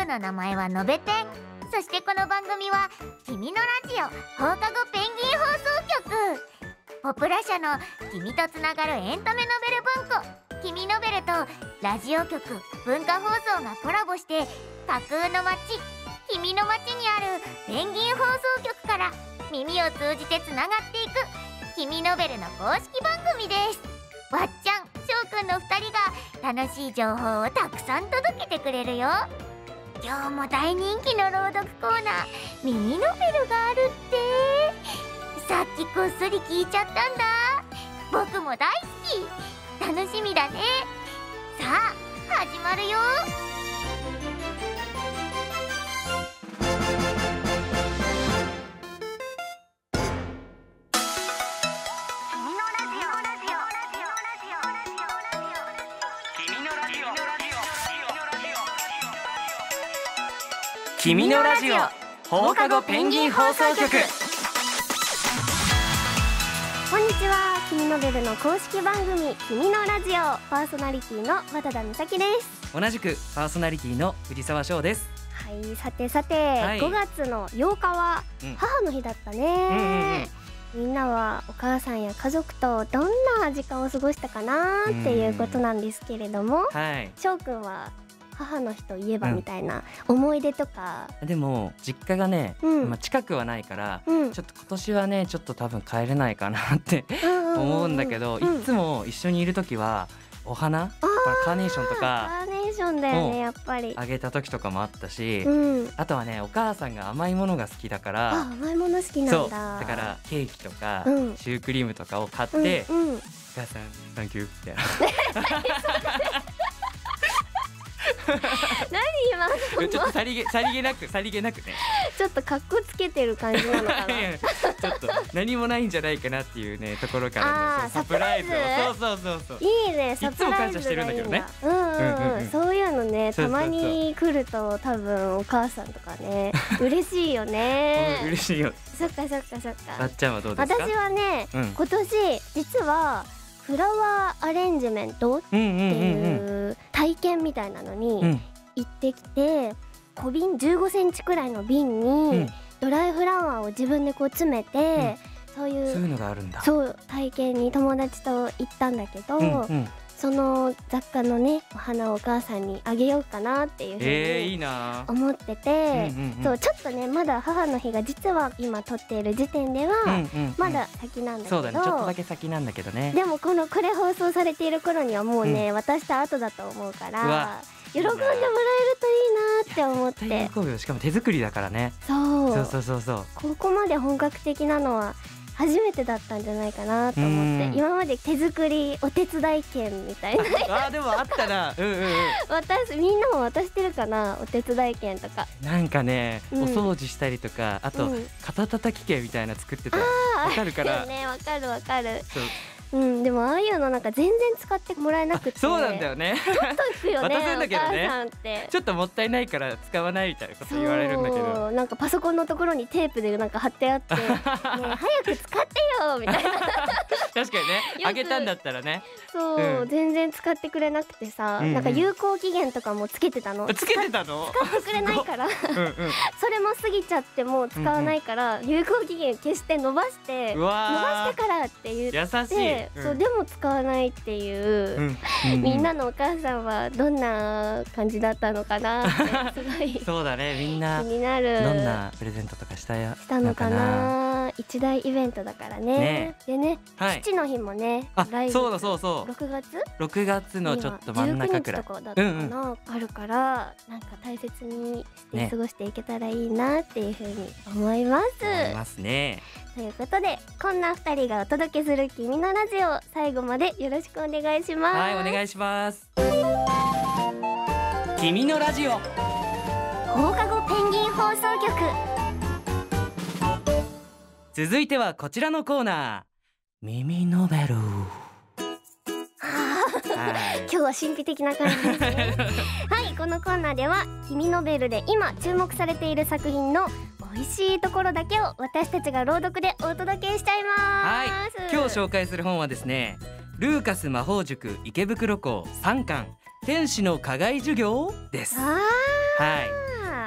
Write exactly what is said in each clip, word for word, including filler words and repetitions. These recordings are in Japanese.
の名前はのべてん。そしてこの番組は君のラジオ放課後ペンギン放送局、ポプラ社の君とつながるエンタメノベル文庫君ノベルとラジオ局文化放送がコラボして、架空の街君の街にあるペンギン放送局から耳を通じてつながっていく君ノベルの公式番組です。わっちゃん、しょうくんのふたりが楽しい情報をたくさん届けてくれるよ。今日も大人気の朗読コーナー耳ノベルがあるって、さっきこっそり聞いちゃったんだ。僕も大好き、楽しみだね。さあ始まるよ。 君のラジオ放課後ペンギン放送局。 こんにちは、君ノベルの公式番組君のラジオパーソナリティの渡田美咲です。 同じくパーソナリティの藤沢翔です。 はい、さてさて、 はい、 ごがつのようかは母の日だったね、うんうんうん、みんなはお母さんや家族とどんな時間を過ごしたかなっていうことなんですけれども、 はい、 翔くんは母の日といえばみたいな思い出とか、 うん、でも実家がね、うんまあ、近くはないから、うん、ちょっと今年はねちょっと多分帰れないかなって思うんだけど、いつも一緒にいる時はお花、カーネーションとかカーネーションだよね、やっぱりあげた時とかもあったし、 うん、 あとはねお母さんが甘いものが好きだから、 あ甘いもの好きなんだ。 そうだからケーキとか、うん、シュークリームとかを買って、うんうん、お母さんサンキューみたいな何今のちょっとさりげさりげなくさりげなくねちょっとカッコつけてる感じなのかなちょっと何もないんじゃないかなっていうねところからのサプライズを、そうそうそうそう、 いいね、サプライズがいいんだ。いつも感謝してるんだけどね。うんうんうん、そういうのねたまに来ると多分お母さんとかね嬉しいよね嬉しいよ。 そっかそっかそっか。 わっちゃんはどうですか？ 私はね、うん、今年実はフラワーアレンジメントっていう体験みたいなのに行ってきて、小瓶じゅうごセンチくらいの瓶にドライフラワーを自分でこう詰めて、うん、そういうそういうのがあるんだ。 そう体験に友達と行ったんだけど、うんうん、その雑貨のねお花をお母さんにあげようかなっていうふうに思ってて、そうちょっとねまだ母の日が実は今撮っている時点ではまだ先なんだけど、 そうだね、ちょっとだけ先なんだけどね。 でもこのこれ放送されている頃にはもうね、うん、渡した後だと思うから喜んでもらえるといいなって思って。 絶対喜ぶよ。しかも手作りだからね。 そうそうそうそうそう。 ここまで本格的なのは初めてだったんじゃないかなと思って、今まで手作りお手伝い券みたいなあでもあったなうんうんうん私みんなも渡してるかな、お手伝い券とか。 なんかね、うん、お掃除したりとか、あと、うん、肩たたき券みたいな作ってた。わかるから。 ね、わかるわかる。うん、でもああいうのなんか全然使ってもらえなくて。 そうなんだよね。 ちょっといくよね渡すんだけどね、 お母さんってちょっともったいないから使わないみたいなこと言われるんだけど、 なんかパソコンのところにテープでなんか貼ってあってね早く使ってよみたいな確かにね、あげたんだったらね。 そう、うん、全然使ってくれなくてさ、うんうん、なんか有効期限とかもつけてたの。 つけてたの？ 使ってくれないからうん、うん、それも過ぎちゃってもう使わないから、うんうん、有効期限消して伸ばして伸ばしてからって言って、 優しい、うん、 そうでも使わないっていう、うんうん、みんなのお母さんはどんな感じだったのかなってすごいそうだね、みんな気になる。 どんなプレゼントとかしたやしたのかな。一大イベントだからね。ねでね、はい、父の日もね、 あ、そうだそうそう、 ろくがつろくがつのちょっと真ん中くらいじゅうくにちとかだったかな、うんうん、あるから、なんか大切にして過ごしていけたらいいなっていうふうに思います、 ね、思いますね。 ということで、こんなふたりがお届けする君のラジオ、最後までよろしくお願いします。 はい、お願いします。君のラジオ放課後ペンギン放送局。 続いてはこちらのコーナー、耳ノベル今日は神秘的な感じですねはい、このコーナーでは君ノベルで今注目されている作品の美味しいところだけを私たちが朗読でお届けしちゃいます。 はい、今日紹介する本はですね、ルーカス魔法塾池袋校さんかん天使の課外授業です。 あはい、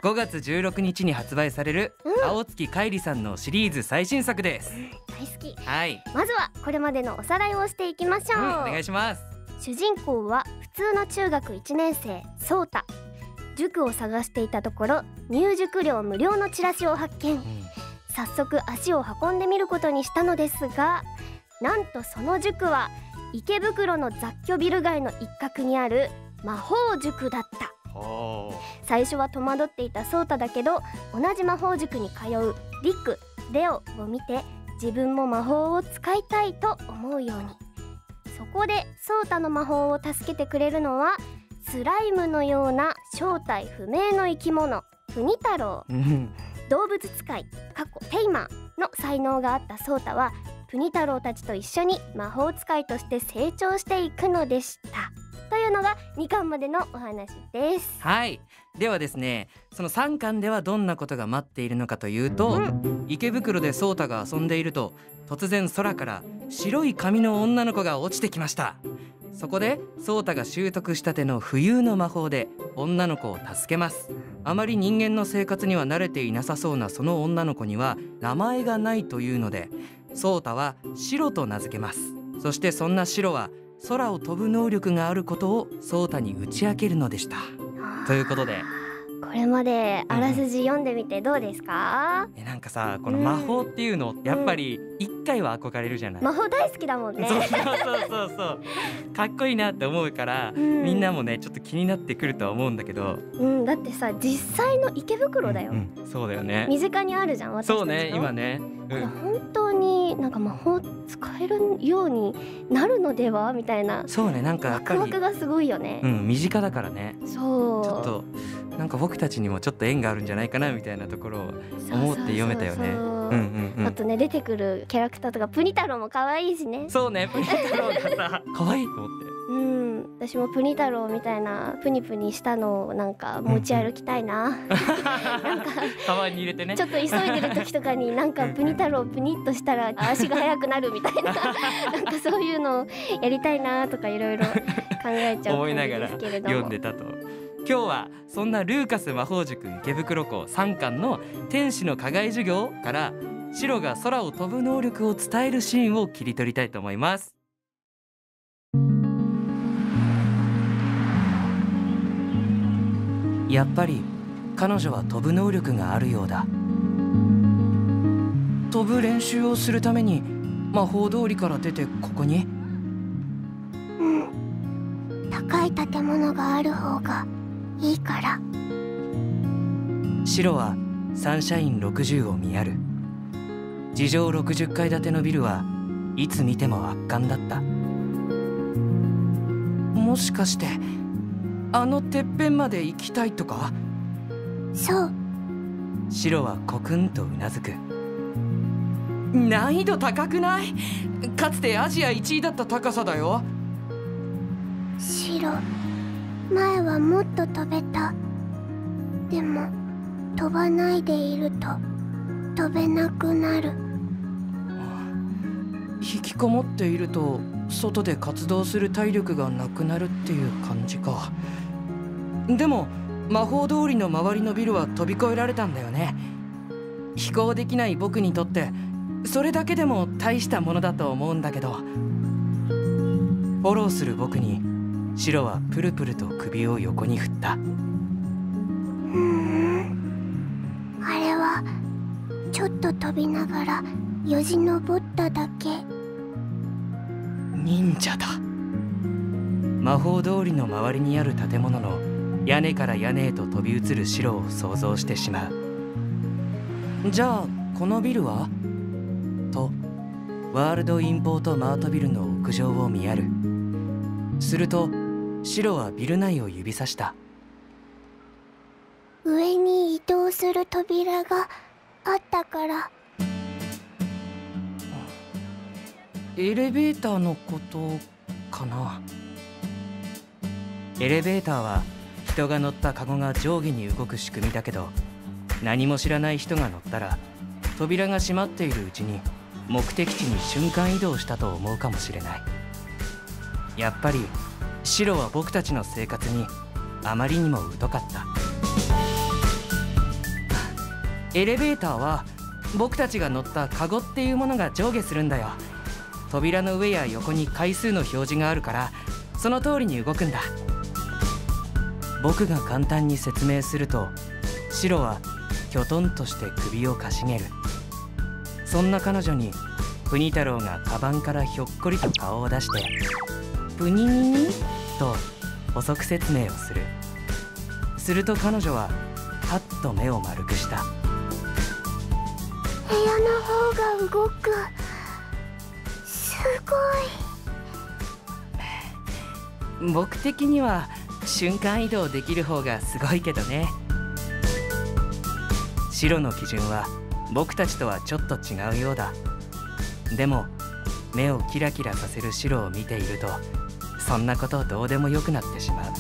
ごがつじゅうろくにちに発売される、うん、青月海里さんのシリーズ最新作です。 大好き。 はい。 まずはこれまでのおさらいをしていきましょう。うん、 お願いします。 主人公は普通の中学いちねんせいソータ。塾を探していたところ入塾料無料のチラシを発見、うん、早速足を運んでみることにしたのですが、なんとその塾は池袋の雑居ビル街の一角にある魔法塾だった。最初は戸惑っていたソータだけど、同じ魔法塾に通うリク、レオを見て自分も魔法を使いたいと思うように。そこでソータの魔法を助けてくれるのはスライムのような正体不明の生き物プニ太郎。動物使い過去テイマーの才能があったソータはプニ太郎たちと一緒に魔法使いとして成長していくのでした。というのがにかんまでのお話です。 はい。ではですね、そのさんかんではどんなことが待っているのかというと、うん、池袋でソータが遊んでいると突然空から白い髪の女の子が落ちてきました。そこでソータが習得したての浮遊の魔法で女の子を助けます。あまり人間の生活には慣れていなさそうなその女の子には名前がないというので、ソータはシロと名付けます。そしてそんなシロは空を飛ぶ能力があることをソータに打ち明けるのでした。ということで、 これまであらすじ読んでみてどうですか？ うん、えなんかさ、この魔法っていうの、うん、やっぱり一回は憧れるじゃない。 魔法大好きだもんね。 そうそうそうそうそうかっこいいなって思うから、うん、みんなもねちょっと気になってくるとは思うんだけど、 うん、だってさ実際の池袋だよ、うんうん、そうだよね。 身近にあるじゃん、私たちの。 そうね、今ね、 うん、本当になんか魔法使えるようになるのではみたいな。 そうね、なんかやっぱりワクワクがすごいよね。 うん、身近だからね。 そうちょっとなんか僕たちにもちょっと縁があるんじゃないかなみたいなところを思って読めたよね。 あとね、出てくるキャラクターとかプニ太郎も可愛いしね。 そうね、プニ太郎がさ可愛いと思って。 うん、私もプニ太郎みたいなプニプニしたのをなんか持ち歩きたいな。なんかカバンに入れてね。 ちょっと急いでる時とかになんかプニ太郎プニッとしたら足が速くなるみたいななんかそういうのをやりたいなとかいろいろ考えちゃう思いながら読んでたと。今日はそんなルーカス魔法塾池袋校さんかんの天使の課外授業からシロが空を飛ぶ能力を伝えるシーンを切り取りたいと思います。やっぱり彼女は飛ぶ能力があるようだ。飛ぶ練習をするために魔法通りから出てここに。 うん、高い建物がある方がいいから。 シロはサンシャインろくじゅうを見やる。地上ろくじゅっかい建てのビルはいつ見ても圧巻だった。もしかしてあのてっぺんまで行きたいとか？ そう。 シロはコクンとうなずく。難易度高くない？かつてアジアいちいだった高さだよ。 シロ、前はもっと飛べた。でも飛ばないでいると飛べなくなる。 引きこもっていると外で活動する体力がなくなるっていう感じか。でも魔法通りの周りのビルは飛び越えられたんだよね。飛行できない僕にとってそれだけでも大したものだと思うんだけど。フォローする僕にシロはプルプルと首を横に振った。うーん、あれはちょっと飛びながらよじ登っただけ。 忍者だ。魔法通りの周りにある建物の屋根から屋根へと飛び移るシロを想像してしまう。じゃあこのビルは？とワールドインポートマートビルの屋上を見やる。するとシロはビル内を指さした。 上に移動する扉があったから。 エレベーターのことかな。エレベーターは人が乗ったカゴが上下に動く仕組みだけど、何も知らない人が乗ったら扉が閉まっているうちに目的地に瞬間移動したと思うかもしれない。やっぱりシロは僕たちの生活にあまりにも疎かった。 エレベーターは僕たちが乗ったカゴっていうものが上下するんだよ。扉の上や横に回数の表示があるから、その通りに動くんだ。僕が簡単に説明すると、シロはきょとんとして首をかしげる。そんな彼女にプニ太郎がカバンからひょっこりと顔を出して、プニニニと補足説明をする。すると彼女はパッと目を丸くした。 部屋の方が動く。すごい。僕的には瞬間移動できる方がすごいけどね。シロの基準は僕たちとはちょっと違うようだ。でも目をキラキラさせるシロを見ていると、そんなことどうでもよくなってしまう。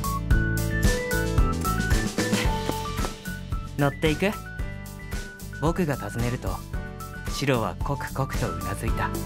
乗っていく？僕が尋ねると、シロはコクコクとうなずいた。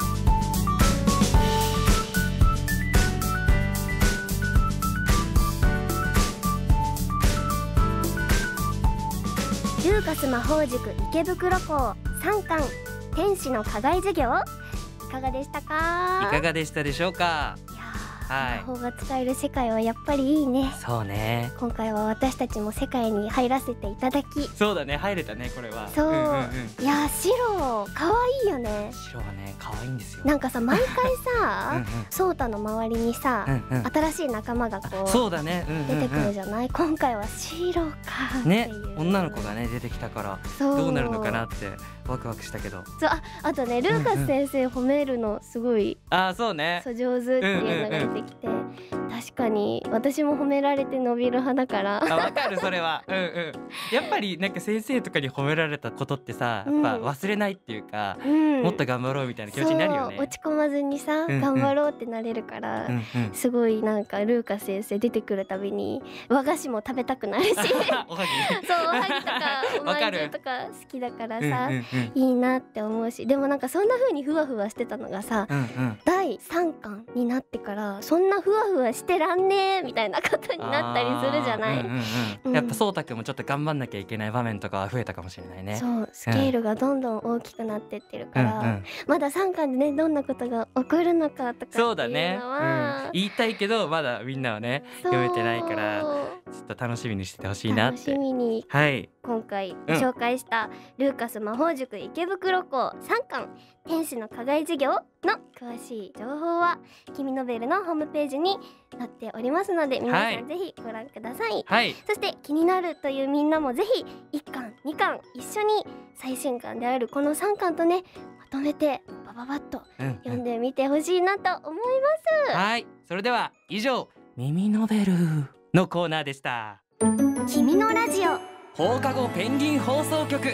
ルーカス魔法塾池袋校さんかん天使の課外授業、いかがでしたか？ いかがでしたでしょうか？はい、 魔法が使える世界はやっぱりいいね。 そうね。 今回は私たちも世界に入らせていただき。 そうだね、入れたねこれは。 そう、うんうんうん、いやシロ可愛いよね。 シロはね可愛いんですよ。 なんかさ毎回さうん、うん、ソータの周りにさ、うんうん、新しい仲間がこうそうだね、うんうんうん、 出てくるじゃない。今回はシロかっていうね、女の子がね出てきたからどうなるのかなってワクワクしたけど。 そう、あ、あとねルーカス先生褒めるのすごい、 うんうん、あ、そうね、 そう上手っていうのが出てきて、うんうんうん、確かに私も褒められて伸びる派だからあ、わかるそれはうんうん。やっぱりなんか先生とかに褒められたことってさ、やっぱ忘れないっていうか、うん、もっと頑張ろうみたいな気持ちになるよね。 そう落ち込まずにさ、うんうん、頑張ろうってなれるから、うんうん、すごいなんかルーカス先生出てくるたびに和菓子も食べたくなるしおはぎそうおはぎとかおまんじゅうとか好きだからさ、うんうんうん、いいなって思うし、でもなんかそんな風にふわふわしてたのがさ、うんうん、だいさんかんになってからそんなふわふわしてらんねーみたいなことになったりするじゃない。うんうんうん、やっぱそうたくんもちょっと頑張んなきゃいけない場面とかは増えたかもしれないね。 そうスケールがどんどん大きくなってってるから、うんうん、まださんかんでねどんなことが起こるのかとかっていうのはそうだね、 うん、言いたいけどまだみんなはね読めてないからちょっと楽しみにしててほしいなって。 楽しみに、はい、今回ご紹介したルーカス魔法塾池袋校さんかん天使の課外授業の詳しい情報は君ノベルのホームページに載っておりますので皆さんぜひご覧ください、はい、そして気になるというみんなもぜひいっかんにかん一緒に最新刊であるこのさんかんとねまとめてバババッと読んでみてほしいなと思います、 うんうん、はい、それでは以上耳ノベルのコーナーでした。 君のラジオ放課後ペンギン放送局。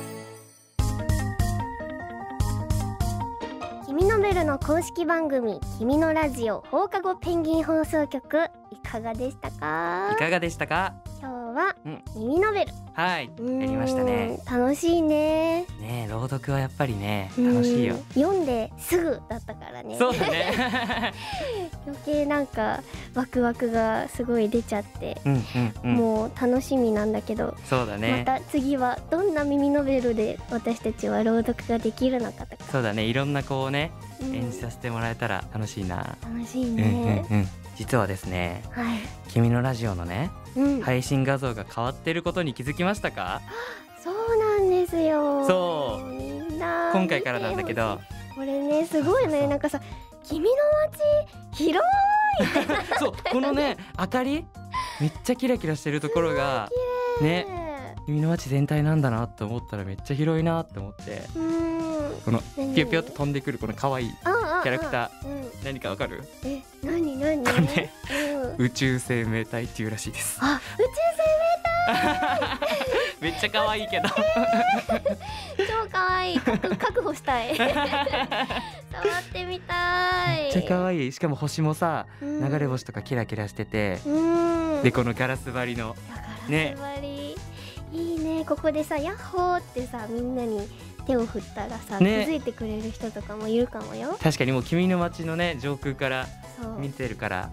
君ノベルの公式番組君のラジオ放課後ペンギン放送局いかがでしたか？ いかがでしたか？ 今日は耳ノベル、 うん、はいやりましたね。 楽しいね。 ねえ朗読はやっぱりね楽しいよ。 読んですぐだったからね。 そうだね余計なんかワクワクがすごい出ちゃって、うんうんうん、もう楽しみなんだけど。 そうだね。 また次はどんな耳ノベルで私たちは朗読ができるのかとか。 そうだね、いろんなこうね、うん、演じさせてもらえたら楽しいな。 楽しいね、 うんうんうん、実はですね、はい、君のラジオのね、うん、配信画像が変わってることに気づきましたか？ そうなんですよ。 そうみんな今回からなんだけどこれねすごいね。なんかさ君の街広いそうこのね明かりめっちゃキラキラしてるところがね君の街全体なんだなと思ったらめっちゃ広いなって思って、うんこのピヨピヨと飛んでくるこの可愛いキャラクター、うん、何かわかる？ え、何何？ これね、うん、宇宙生命体っていうらしいです。 あ、宇宙生命体めっちゃ可愛いけど超可愛い確保したい触ってみたい。 めっちゃ可愛い。しかも星もさ、うん、流れ星とかキラキラしてて、うん、でこのガラス張りのね、ガラス張りいいね。ここでさヤッホーってさみんなに手を振ったらさ、ね、気づいてくれる人とかもいるかもよ。 確かにもう君の街のね上空から見てるからそう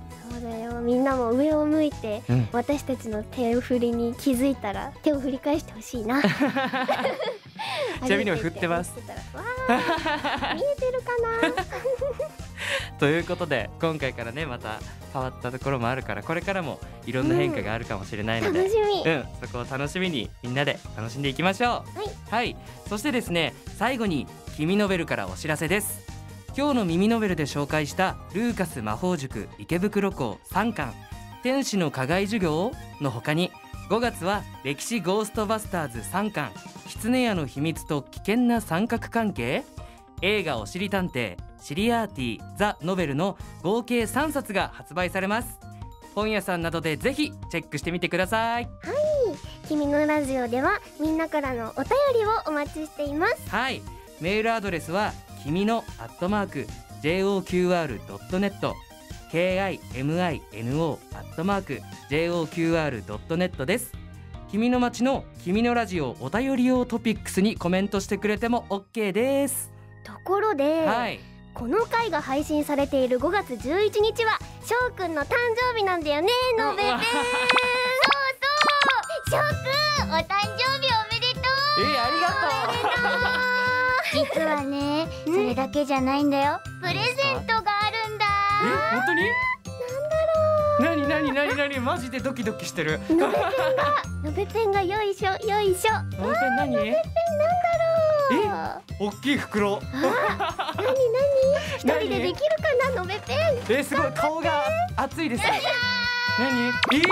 だよ、みんなも上を向いて、うん、私たちの手振りに気づいたら手を振り返してほしいな。ちなみに振ってます。 わー見えてるかな。 ということで今回からねまた変わったところもあるから、これからもいろんな変化があるかもしれないので、 うん、楽しみ、 うん、そこを楽しみにみんなで楽しんでいきましょう。 はい、 はい、そしてですね、最後に君ノベルからお知らせです。今日の耳ノベルで紹介したルーカス魔法塾池袋校さんかん天使の課外授業の他に、ごがつは歴史ゴーストバスターズさんかん狐屋の秘密と危険な三角関係、映画おしり探偵シリアーティザ・ノベルの合計さんさつが発売されます。本屋さんなどでぜひチェックしてみてください。 はい、君のラジオではみんなからのお便りをお待ちしています。 はい、メールアドレスは君のアットマーク ジェイオーキューアールドットネット ケーアイエムアイエヌオー アットマーク ジェイオーキューアールドットネット です。君の街の君のラジオお便り用トピックスにコメントしてくれても オーケー です。 ところで、 はい、 この回が配信されているごがつじゅういちにちはしょうくんの誕生日なんだよね、のべべ。そうそう、しょうくんお誕生日おめでとう。 えー、ありがとう。 実はね、それだけじゃないんだよ、プレゼントがあるんだ。 え、本当に？ なんだろう。 なになになになに、マジでドキドキしてる。 のべペンがのべペンがよいしょよいしょ。 のべペン何？のべペンなんだろう。 え、大きい袋。 あ、なになに？一人でできるかな、のべペン。 え、すごい、顔が熱いです。何？えー、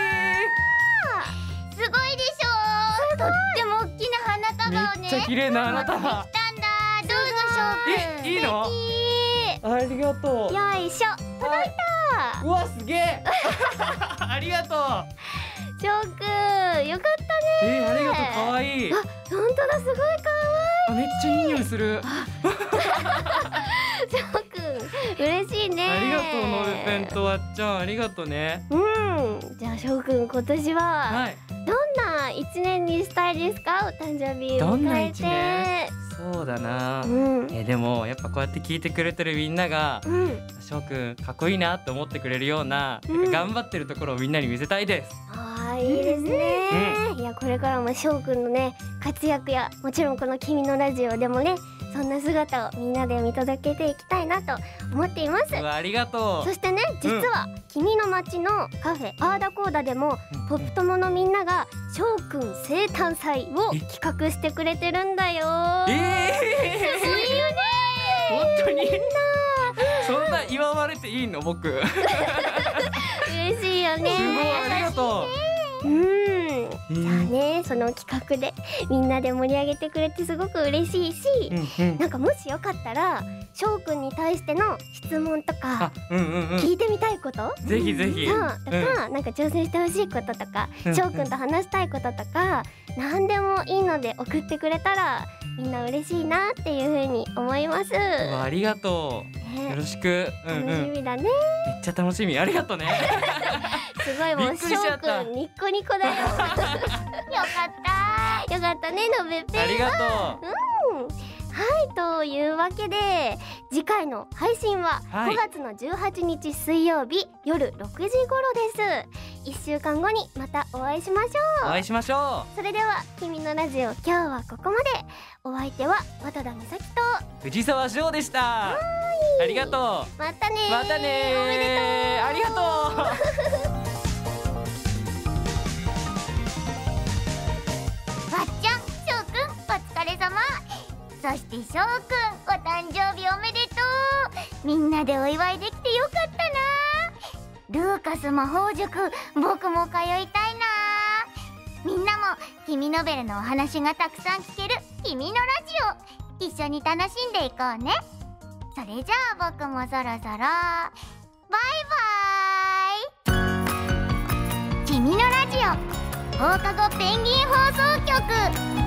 すごいでしょ。とっても大きな花束をね、 めっちゃ綺麗な花束。 持ってきたんだ。どうぞしょうくん。 え、いいの？ありがとう。 よいしょ、届いた。 うわ、すげえ。ありがとう。 しょうくん、よかったね。 えー、ありがとう、可愛い。 あ、本当だ、すごい可あ、めっちゃいい匂いする。 愛い。しょうくん、嬉しいね。 ありがとう、のべペンとわっちゃん、ありがとうね。 うん、じゃあしょうくん、今年は、 はい、 どんな一年にしたいですか？お誕生日をどんな迎え一年？ て。 そうだな、 うん、 えでもやっぱこうやって聞いてくれてるみんなが、 うん、 しょうくんかっこいいなって思ってくれるような、 うん、 頑張ってるところをみんなに見せたいです。 あー、いいですね、うん、いや、これからもしょうくんのね活躍や、もちろんこの君のラジオでもね、そんな姿をみんなで見届けていきたいなと思っています。 うわ、ありがとう。 そしてね、実は、うん、君の街のカフェアーダコーダでも、うん、ポップ友のみんながしょうくん生誕祭を企画してくれてるんだよ。 えー、 すごいよね。 本当にそんな祝われていいの？僕嬉しいよね。 すごい、ありがとう。 うん、じゃあね、その企画でみんなで盛り上げてくれてすごく嬉しいし、うんうん、なんかもしよかったらしょうくんに対しての質問とか、うんうんうん、聞いてみたいこと、 ぜひぜひ、 そうとか、うん、なんか挑戦してほしいこととか、うんうん、しょうくんと話したいこととか、何でもいいので送ってくれたらみんな嬉しいなっていう風に思います。 うわ、ありがとう、ね、よろしく、うんうん、 楽しみだね。めっちゃ楽しみ、ありがとうね。 すごい、もうしょうくんニッコニコだよ。よかったよかったね、のべぺん。 ありがとう。うん、はい、というわけで次回の配信はごがつのじゅうはちにち水曜日夜ろくじ頃です。いっしゅうかんごにまたお会いしましょう。 お会いしましょう。それでは君のラジオ、今日はここまで。お相手は渡田美咲と藤沢翔でした。ありがとう。 またねまたねおめでとう。 ありがとう。 わっちゃん、しょうくん、お疲れ様。そしてしょうくん、お誕生日おめでとう。みんなでお祝いできてよかったな。ルーカス魔法塾、僕も通いたいな。みんなも君ノベルのお話がたくさん聞ける君のラジオ、一緒に楽しんでいこうね。それじゃあ僕もそろそろバイバイ。君のラジオ放課後ペンギン放送局。